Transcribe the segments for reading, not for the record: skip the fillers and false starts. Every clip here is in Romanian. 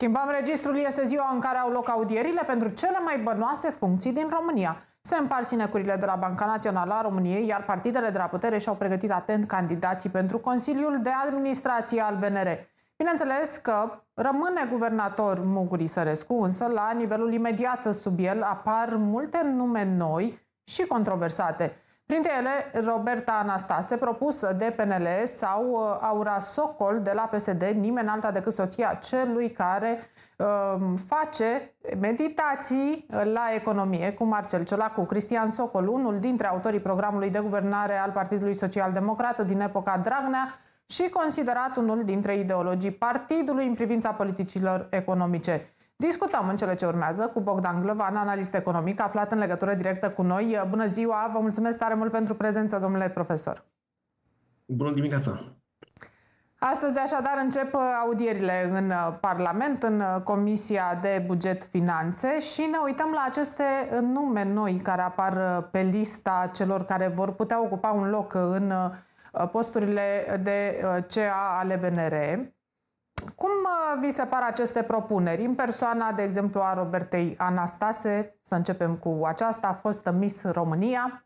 Schimbăm registrul, este ziua în care au loc audierile pentru cele mai bănoase funcții din România. Se împart sinecurile de la Banca Națională a României, iar partidele de la putere și-au pregătit atent candidații pentru Consiliul de Administrație al BNR. Bineînțeles că rămâne guvernator Mugur Isărescu, însă la nivelul imediat sub el apar multe nume noi și controversate. Printre ele, Roberta Anastase, propusă de PNL, sau Aura Socol de la PSD, nimeni alta decât soția celui care face meditații la economie cu Marcel Ciolacu. Cristian Socol, unul dintre autorii programului de guvernare al Partidului Social Democrat din epoca Dragnea și considerat unul dintre ideologii partidului în privința politicilor economice. Discutăm în cele ce urmează cu Bogdan Glăvan, analist economic, aflat în legătură directă cu noi. Bună ziua, vă mulțumesc tare mult pentru prezență, domnule profesor. Bună dimineața! Astăzi, așadar, încep audierile în Parlament, în Comisia de Buget Finanțe și ne uităm la aceste nume noi care apar pe lista celor care vor putea ocupa un loc în posturile de CA ale BNR. Cum vi se par aceste propuneri? În persoana, de exemplu, a Robertei Anastase, să începem cu aceasta, a fost Miss România.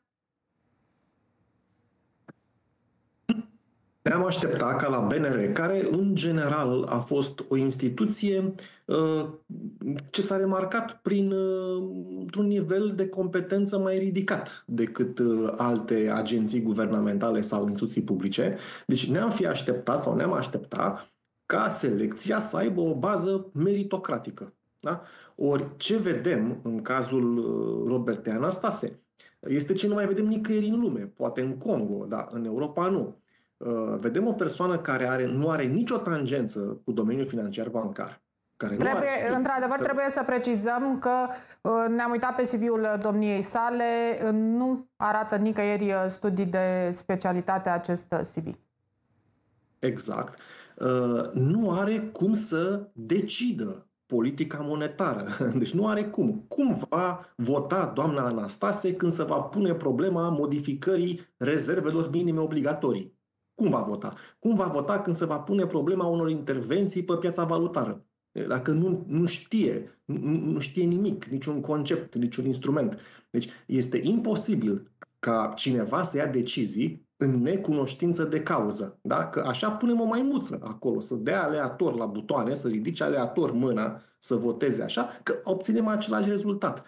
Ne-am așteptat ca la BNR, care în general a fost o instituție ce s-a remarcat printr-un nivel de competență mai ridicat decât alte agenții guvernamentale sau instituții publice. Deci ne-am așteptat ca selecția să aibă o bază meritocratică. Da? Ori ce vedem în cazul Robertei Anastase este ce nu mai vedem nicăieri în lume, poate în Congo, dar în Europa nu. Vedem o persoană care nu are nicio tangență cu domeniul financiar bancar. Într-adevăr, trebuie să precizăm că ne-am uitat pe CV-ul domniei sale, nu arată nicăieri studii de specialitate acest CV. Exact. Nu are cum să decidă politica monetară. Deci nu are cum. Cum va vota doamna Anastase când se va pune problema modificării rezervelor minime obligatorii? Cum va vota? Cum va vota când se va pune problema unor intervenții pe piața valutară? Dacă nu știe nimic, niciun concept, niciun instrument. Deci este imposibil ca cineva să ia decizii în necunoștință de cauză. Da? Că așa punem o maimuță acolo, să dea aleator la butoane, să ridice aleator mâna, să voteze așa, că obținem același rezultat.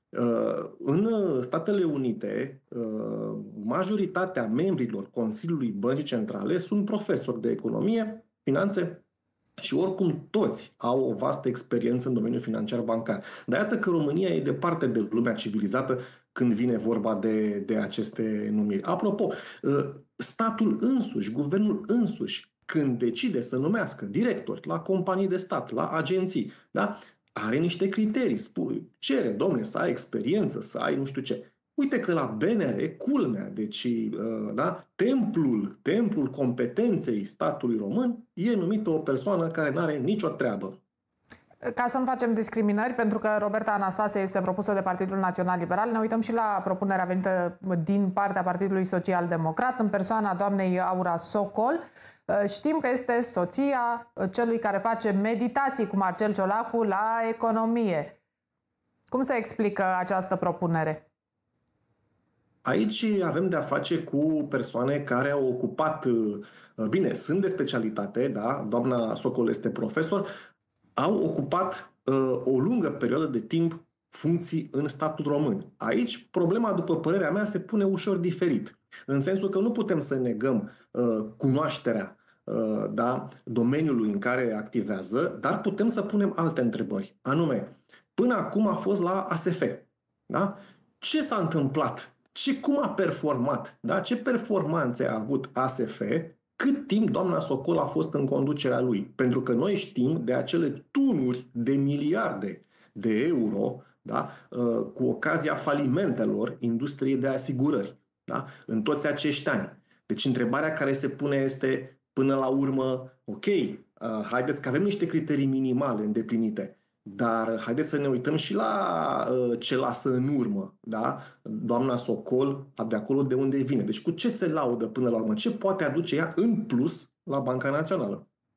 În Statele Unite, majoritatea membrilor Consiliului Băncii Centrale sunt profesori de economie, finanțe și oricum toți au o vastă experiență în domeniul financiar bancar. Dar iată că România e departe de lumea civilizată când vine vorba de aceste numiri. Apropo, statul însuși, guvernul însuși, când decide să numească directori la companii de stat, la agenții, da? Are niște criterii, cere, domne, să ai experiență, să ai nu știu ce. Uite că la BNR, culmea, deci da, templul competenței statului român e numită o persoană care nu are nicio treabă. Ca să nu facem discriminări, pentru că Roberta Anastase este propusă de Partidul Național Liberal, ne uităm și la propunerea venită din partea Partidului Social Democrat, în persoana doamnei Aura Socol. Știm că este soția celui care face meditații cu Marcel Ciolacu la economie. Cum se explică această propunere? Aici avem de-a face cu persoane care au ocupat, bine, sunt de specialitate, da? Doamna Socol este profesor, au ocupat o lungă perioadă de timp funcții în statul român. Aici problema, după părerea mea, se pune ușor diferit. În sensul că nu putem să negăm cunoașterea da, domeniului în care activează, dar putem să punem alte întrebări. Anume, până acum a fost la ASF. Da? Ce s-a întâmplat? Cum a performat? Da? Ce performanțe a avut ASF? Cât timp doamna Socol a fost în conducerea lui? Pentru că noi știm de acele tunuri de miliarde de euro, da? Cu ocazia falimentelor industriei de asigurări, da? În toți acești ani. Deci întrebarea care se pune este, până la urmă, ok, haideți că avem niște criterii minimale îndeplinite, dar haideți să ne uităm și la ce lasă în urmă, da? Doamna Socol, de acolo de unde vine. Deci cu ce se laudă până la urmă? Ce poate aduce ea în plus la Banca Națională?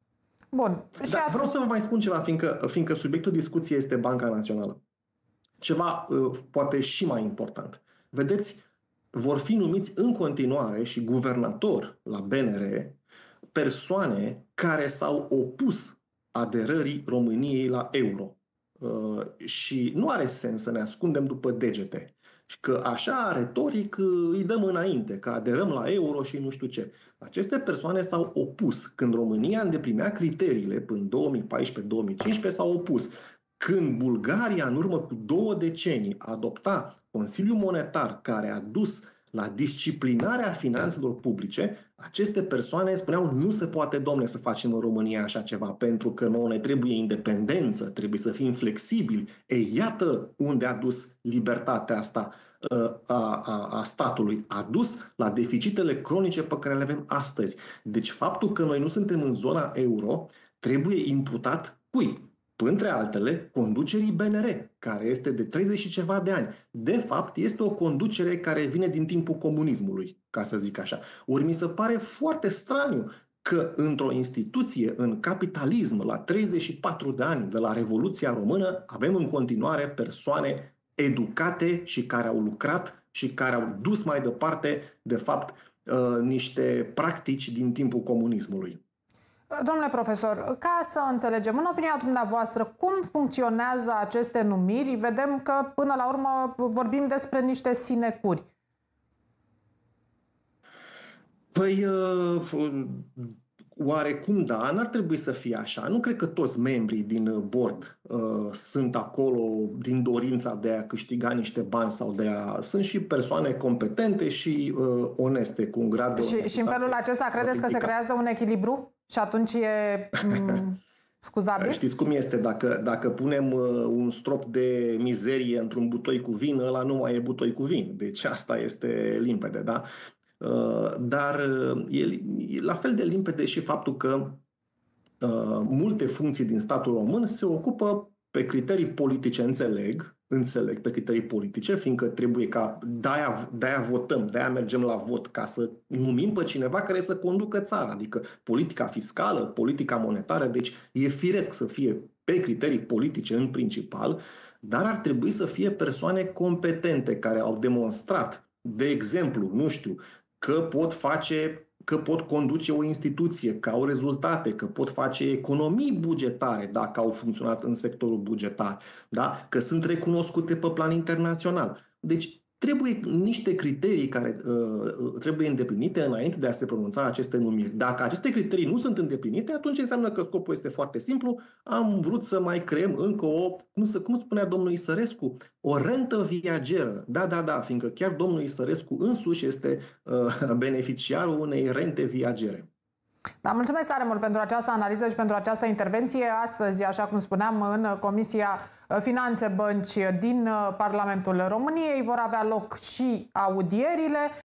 Bun. Dar vreau să vă mai spun ceva, fiindcă subiectul discuției este Banca Națională. Ceva poate și mai important. Vedeți, vor fi numiți în continuare și guvernatori la BNR persoane care s-au opus aderării României la euro. Și nu are sens să ne ascundem după degete. Și că așa, retoric, îi dăm înainte, că aderăm la euro și nu știu ce. Aceste persoane s-au opus. Când România îndeplinea criteriile până 2014-2015, s-au opus. Când Bulgaria, în urmă cu 2 decenii, adopta Consiliul Monetar, care a dus la disciplinarea finanțelor publice, aceste persoane spuneau nu se poate, domne, să facem în România așa ceva, pentru că nouă ne trebuie independență, trebuie să fim flexibili. Ei, iată unde a dus libertatea asta a statului. A dus la deficitele cronice pe care le avem astăzi. Deci faptul că noi nu suntem în zona euro trebuie imputat cui? Între altele, conducerii BNR, care este de 30 și ceva de ani. De fapt, este o conducere care vine din timpul comunismului, ca să zic așa. Ori mi se pare foarte straniu că într-o instituție, în capitalism, la 34 de ani de la Revoluția Română, avem în continuare persoane educate și care au lucrat și care au dus mai departe, de fapt, niște practici din timpul comunismului. Domnule profesor, ca să înțelegem, în opinia dumneavoastră, cum funcționează aceste numiri? Vedem că, până la urmă, vorbim despre niște sinecuri. Păi, oarecum da, n-ar trebui să fie așa. Nu cred că toți membrii din board sunt acolo din dorința de a câștiga niște bani sau de a... Sunt și persoane competente și oneste, cu un grad de... Și în felul acesta credeți că se creează un echilibru? Și atunci e scuzabil? Știți cum este? Dacă punem un strop de mizerie într-un butoi cu vin, ăla nu mai e butoi cu vin. Deci asta este limpede, da? Dar e la fel de limpede și faptul că multe funcții din statul român se ocupă pe criterii politice, înțeleg pe criterii politice, fiindcă trebuie ca de-aia votăm, de-aia mergem la vot, ca să numim pe cineva care să conducă țara, adică politica fiscală, politica monetară, deci e firesc să fie pe criterii politice în principal, dar ar trebui să fie persoane competente care au demonstrat, de exemplu, nu știu, că pot conduce o instituție, că au rezultate, că pot face economii bugetare dacă au funcționat în sectorul bugetar, da? Că sunt recunoscute pe plan internațional. Deci trebuie niște criterii care trebuie îndeplinite înainte de a se pronunța aceste numiri. Dacă aceste criterii nu sunt îndeplinite, atunci înseamnă că scopul este foarte simplu. Am vrut să mai creăm încă cum spunea domnul Isărescu, o rentă viageră. Da, fiindcă chiar domnul Isărescu însuși este beneficiarul unei rente viagere. Da, mulțumesc tare mult pentru această analiză și pentru această intervenție. Astăzi, așa cum spuneam, în Comisia Finanțe Bănci din Parlamentul României vor avea loc și audierile.